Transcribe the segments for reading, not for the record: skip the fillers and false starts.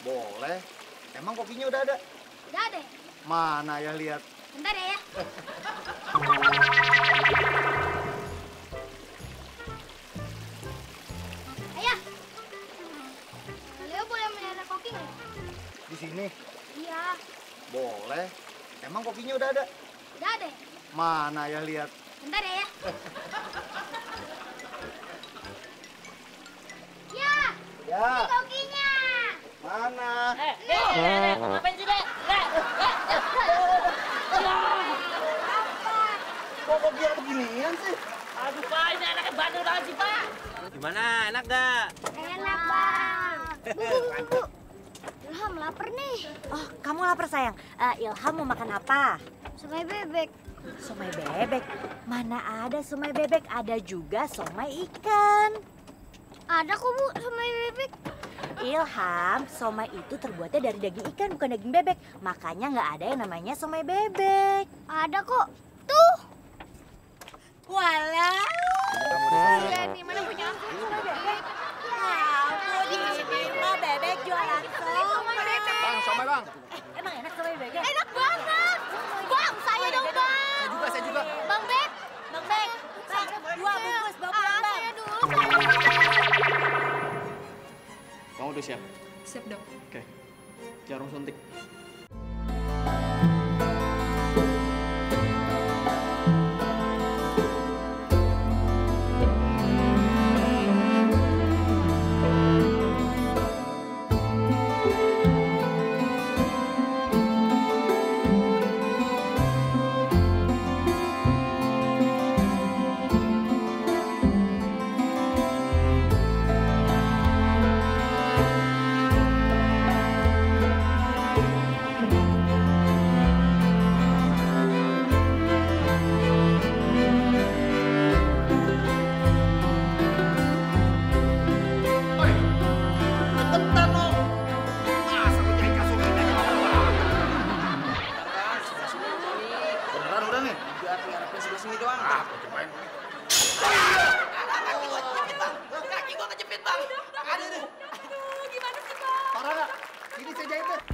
Boleh. Emang kopinya udah ada? Udah ada. Mana ya, lihat. Bentar ya. Ayah. Leo boleh melihara koki nggak? Di sini? Iya. Boleh. Emang kopinya udah ada? Udah ada. Mana ya, lihat. Bentar ya. Ya. Ya. Ini kokinya. Mana? Ngapain sih, Dek? Kok kopi yang beginian sih? Aduh, Pak, ini anaknya bandel banget sih, Pak. Gimana, enak gak? Enak, Bang. Bu. Ilham lapar nih. Oh, kamu lapar sayang. Ilham mau makan apa? Somai bebek. Somai bebek? Mana ada somai bebek, ada juga somai ikan. Ada kok, Bu, somai bebek. Ilham, somai itu terbuatnya dari daging ikan bukan daging bebek. Makanya nggak ada yang namanya somai bebek. Ada kok. Tuh. Walah. Iya nih, mana punya aku? Somai bebek? Aku di sini mah bebek jualan somai. Bang, somai bang. Emang enak somai bebek? Enak banget. Bang, saya dong, Bang. Saya juga. Bang Bek. Bang Bek, Bang, 2 bungkus bawa pulang, Bang. Saya dulu. Kamu udah siap? Siap, Dok. Oke. Jarum suntik. Beneran udah nih? Biar ngarepin sebelah sini doang. Aku cobain. Kaki gua kejepit, Bang. Aduh. Gimana sih, Bang? Parah nggak? Sini saya jahit deh.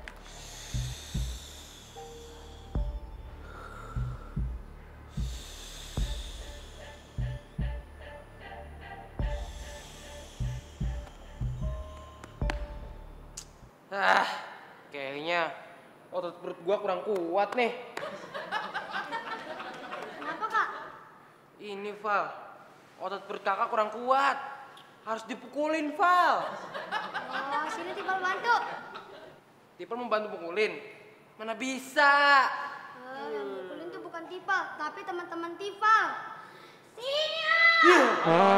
Kayaknya otot perut gua kurang kuat nih. Kenapa, Kak? Ini, Val. Otot perut kakak kurang kuat. Harus dipukulin, Val. Oh, sini Tipal bantu. Tipal mau bantu pukulin. Mana bisa. Yang mukulin tuh bukan Tipal, tapi teman-teman Tipal. Sini, ah!